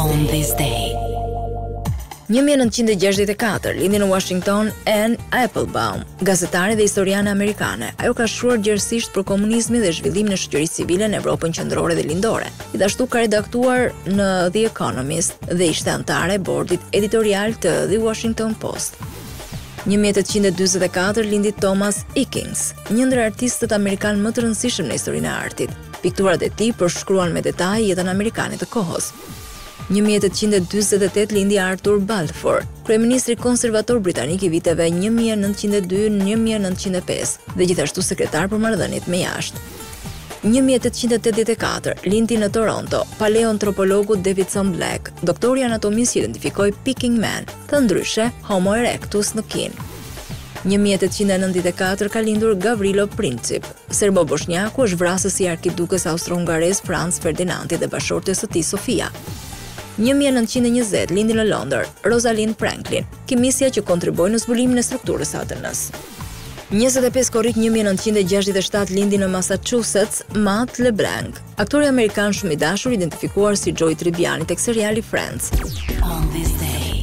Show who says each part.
Speaker 1: On this day.
Speaker 2: 1964 lindi në Washington Anne Applebaum, gazetare dhe historiane amerikane. Ajo ka shkruar gjerësisht për komunizmin dhe zhvillimin e shoqërisë civile në Evropën qendrore dhe lindore. Gjithashtu ka redaktuar në The Economist dhe ishte antare e bordit editorial të The Washington Post. 1844 lindi Thomas Eakins, një ndër artistët amerikan më të rëndësishëm në historinë e artit. Pikturat e tij përshkruan me detaj jetën amerikane të kohës. 1848 lindi Arthur Balfour, kryeministri konservator britanik I viteve 1902-1905 dhe gjithashtu sekretar për marrëdhëniet me jashtë. 1884 lindi në Toronto paleoantropologu Davidson Black, doktori I anatomisë që identifikoi Peking Man, të ndryshe Homo erectus në Kin. 1894 ka lindur Gavrilo Princip, serbo-bosnjaku, është vrasës I arkidukës austro-hungares Franz Ferdinandi dhe bashortes së tij Sofia. 1920 lindi në Londër Rosalind Franklin, kimisja që kontriboi në zbulimin e strukturës së ADN-s. 25 korrik 1967 lindi në Massachusetts Matt LeBlanc, aktori amerikan shumë I dashur identifikuar si Joey Tribbiani tek seriali Friends.
Speaker 1: On this day.